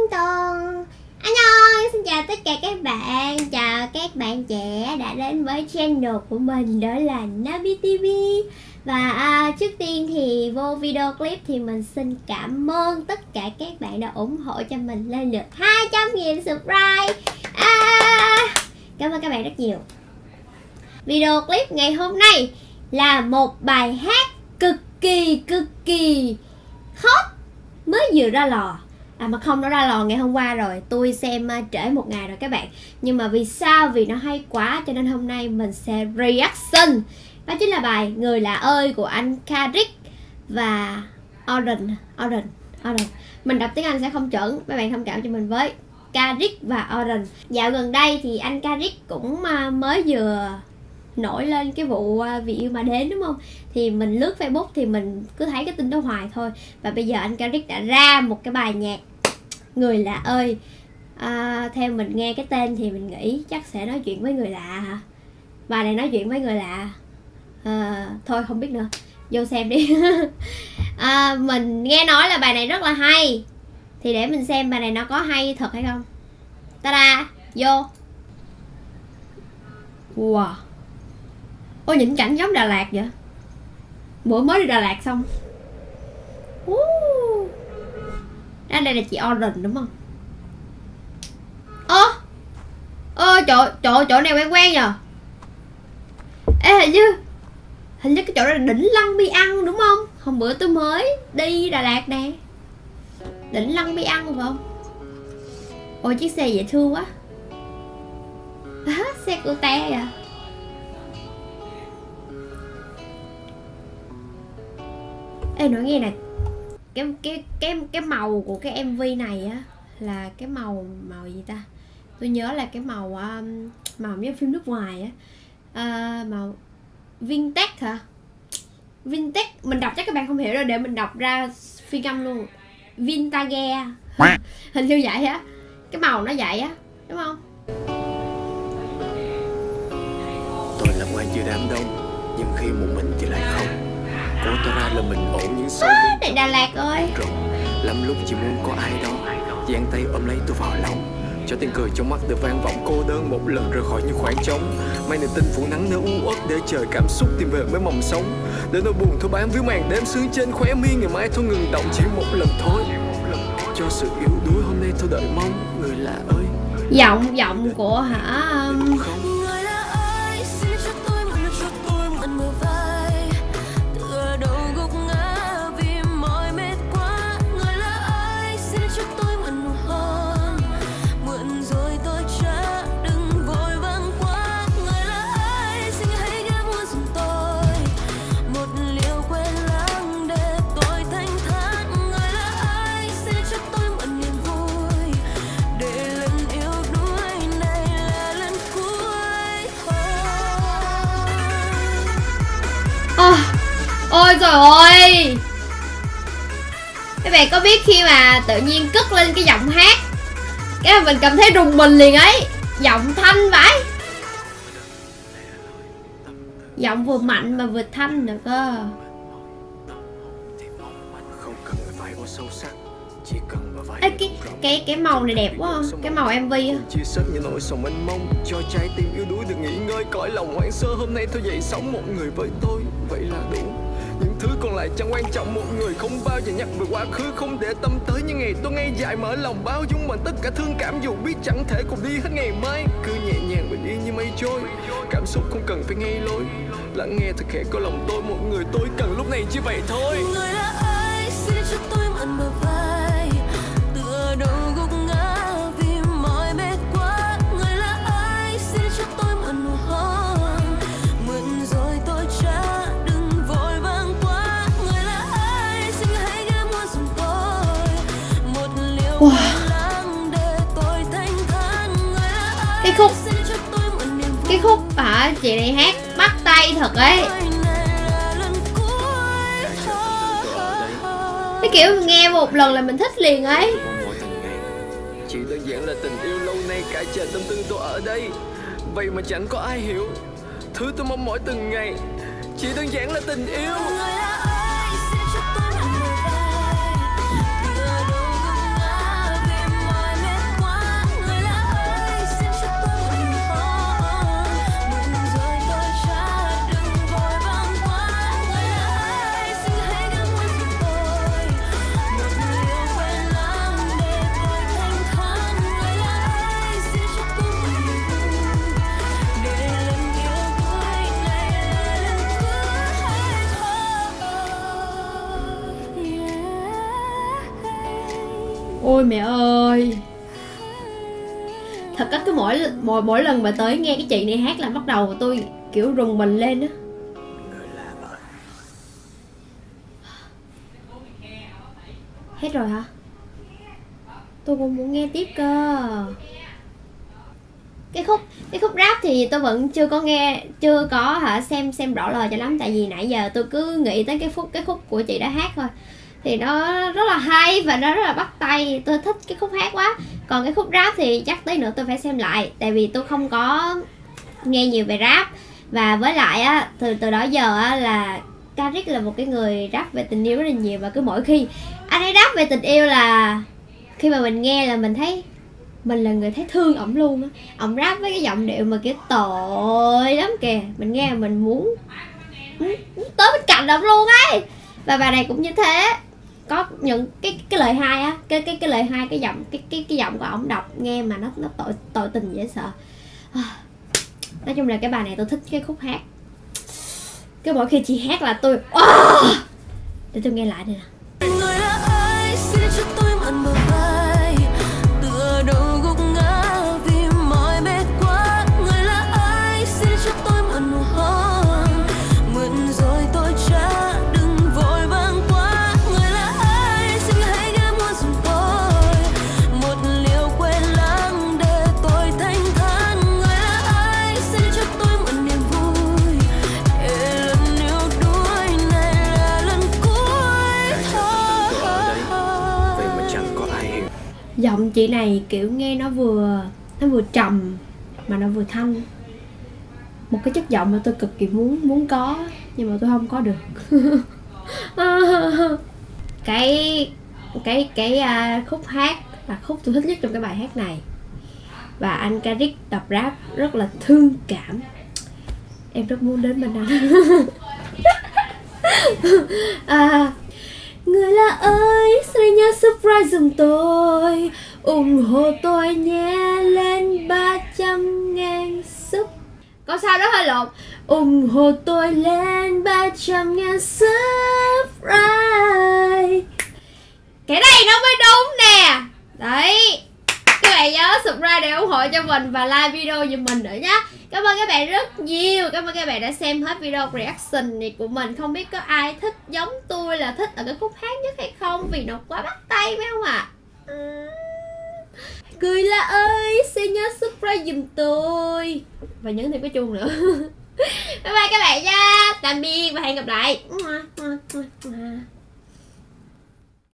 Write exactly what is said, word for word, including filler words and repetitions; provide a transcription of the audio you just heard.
Tùng. Hello, xin chào tất cả các bạn. Chào các bạn trẻ đã đến với channel của mình, đó là Nabi ti vi. Và à, trước tiên thì vô video clip thì mình xin cảm ơn tất cả các bạn đã ủng hộ cho mình lên được hai trăm nghìn subscribe. à, Cảm ơn các bạn rất nhiều. Video clip ngày hôm nay là một bài hát cực kỳ cực kỳ hot mới vừa ra lò. À mà không, nó ra lò ngày hôm qua rồi. Tôi xem uh, trễ một ngày rồi các bạn. Nhưng mà vì sao? Vì nó hay quá cho nên hôm nay mình sẽ reaction. Đó chính là bài Người Lạ Ơi của anh Kendrick và Oren. Oren Oren Mình đọc tiếng Anh sẽ không chuẩn, các bạn thông cảm cho mình với. Kendrick và Oren. Dạo gần đây thì anh Kendrick cũng uh, mới vừa nổi lên cái vụ uh, Vì Yêu Mà Đến, đúng không? Thì mình lướt Facebook thì mình cứ thấy cái tin đó hoài thôi. Và bây giờ anh Kendrick đã ra một cái bài nhạc Người Lạ Ơi. à, Theo mình nghe cái tên thì mình nghĩ chắc sẽ nói chuyện với người lạ hả? Bài này nói chuyện với người lạ à, thôi không biết nữa, vô xem đi. à, Mình nghe nói là bài này rất là hay, thì để mình xem bài này nó có hay thật hay không. Ta-da, vô. Wow. Ôi nhìn cảnh giống Đà Lạt vậy. Bữa mới đi Đà Lạt xong. uh. Đó, đây là chị Oren đúng không? Ơ Ơ chỗ, chỗ, chỗ này quen quen nhờ. Ê hình như Hình như cái chỗ đó là đỉnh Lăng Bi Ăn đúng không? Hôm bữa tôi mới đi Đà Lạt nè. Đỉnh Lăng Bi Ăn phải không? Ôi chiếc xe dễ thương quá. à, Xe của te à. Ê nói nghe nè, cái cái cái cái màu của cái em vê này á là cái màu màu gì ta? Tôi nhớ là cái màu um, màu như phim nước ngoài á, uh, màu vintage hả? Vintage mình đọc chắc các bạn không hiểu rồi, để mình đọc ra phiên âm luôn. Vintage. Hình như vậy á, cái màu nó vậy á, đúng không? Tôi là ngoài giữa đám đông, nhưng khi một mình thì lại không. Cố tỏ ra là mình ổn nhưng sâu à, đây Đà Lạt ơi. Lắm lúc chỉ muốn có ai đó giang tay ôm lấy tôi vào lòng, cho tiếng cười trong mắt được vang vọng cô đơn một lần rời khỏi những khoảng trống. May niềm tin phủ nắng nơi u uất để chờ cảm xúc tìm về với mầm sống, để nỗi buồn thôi bám víu màn đêm sương trên khóe mi. Ngày mai thôi ngừng động chỉ một lần thôi, cho sự yếu đuối hôm nay thôi đợi mong. Người lạ ơi. Giọng giọng của hả um... Ôi trời ơi, các bạn có biết khi mà tự nhiên cất lên cái giọng hát, cái mà mình cảm thấy rùng mình liền ấy. Giọng thanh vãi, giọng vừa mạnh mà vừa thanh được cơ. Ê, cái, cái, cái màu này đẹp quá không? Cái màu em vê á. Chia sớt những nỗi sầu mênh mông, cho trái tim yếu đuối được nghỉ ngơi. Cõi lòng hoang sơ hôm nay thôi dậy sống một người với tôi, vậy là đủ. Những thứ còn lại chẳng quan trọng, một người không bao giờ nhắc về quá khứ, không để tâm tới những ngày tôi ngay dại mở lòng bao dung bằng tất cả thương cảm, dù biết chẳng thể cùng đi hết ngày mai. Cứ nhẹ nhàng bình yên như mây trôi, cảm xúc không cần phải ngay lối, lắng nghe thật khẽ có lòng tôi, một người tôi cần lúc này chỉ vậy thôi. Người lạ ơi, xin cho tôi mượn bờ vai, tựa đầu gục ngã vì mỏi mệt quá. Người lạ ơi, xin cho tôi mượn nụ hôn, mượn rồi tôi trả. Wow. Cái khúc Cái khúc hả, chị này hát bắt tay thật ấy. Cái kiểu nghe một lần là mình thích liền ấy. Chỉ đơn giản là tình yêu lâu nay cả trời tâm tư tôi ở đây, vậy mà chẳng có ai hiểu thứ tôi mong mỏi từng ngày. Chỉ đơn giản là tình yêu. Ôi mẹ ơi. Thật á, cứ mỗi mỗi mỗi lần mà tới nghe cái chị này hát là bắt đầu tôi kiểu rùng mình lên á. Hết rồi hả? Tôi cũng muốn nghe tiếp cơ. Cái khúc cái khúc rap thì tôi vẫn chưa có nghe, chưa có hả xem xem rõ lời cho lắm, tại vì nãy giờ tôi cứ nghĩ tới cái phút cái khúc của chị đã hát thôi. Thì nó rất là hay và nó rất là bắt tay, tôi thích cái khúc hát quá. Còn cái khúc rap thì chắc tới nữa tôi phải xem lại, tại vì tôi không có nghe nhiều về rap. Và với lại á, từ từ đó giờ á là Caric là một cái người rap về tình yêu rất là nhiều. Và cứ mỗi khi anh ấy rap về tình yêu là khi mà mình nghe là mình thấy mình là người thấy thương ổng luôn á. Ổng rap với cái giọng điệu mà kiểu tội lắm kìa, mình nghe mình muốn, muốn, muốn tới bên cạnh ổng luôn ấy. Và bài này cũng như thế, có những cái cái lời hai á, cái cái cái lời hai cái giọng cái cái cái giọng của ổng đọc nghe mà nó nó tội tội tình dễ sợ. Nói chung là cái bài này tôi thích cái khúc hát. Cái mỗi khi chị hát là tôi oh! Để tôi nghe lại đây nè. Người là ai xin cho tôi mượn bờ vai, tựa đầu gục ngã vì mỏi mệt quá. Người là ai xin cho tôi mượn mùa hoang, mượn rồi tôi trả đừng vội vàng quá. Người là ai xin hãy ghé mua giùm tôi một liều quên lãng để tôi thanh thản. Người là ai xin cho tôi mượn niềm vui để lần yêu đuối này là lần cuối thôi. Vậy mà chẳng có ai hiểu. Giọng chị này kiểu nghe nó vừa nó vừa trầm mà nó vừa thanh, một cái chất giọng mà tôi cực kỳ muốn muốn có nhưng mà tôi không có được. cái cái cái uh, khúc hát là khúc tôi thích nhất trong cái bài hát này. Và anh Caric đọc rap rất là thương cảm, em rất muốn đến bên anh. à, Người là ơi, sẽ nhớ surprise giùm tôi, ủng hộ tôi nhé, lên ba trăm ngàn sub. Có sao đó hơi lộn. Ủng hộ tôi lên ba trăm ngàn subscribe. Cái này nó mới đúng nè. Đấy, các bạn nhớ subscribe để ủng hộ cho mình và like video giùm mình nữa nhé. Cảm ơn các bạn rất nhiều. Cảm ơn các bạn đã xem hết video reaction này của mình. Không biết có ai thích giống tôi là thích ở cái khúc hát nhất hay không, vì nó quá bắt tay phải không ạ? À? Người là ơi, sẽ nhớ subscribe giùm tôi và nhấn thêm cái chuông nữa. Bye bye các bạn nha. Tạm biệt và hẹn gặp lại.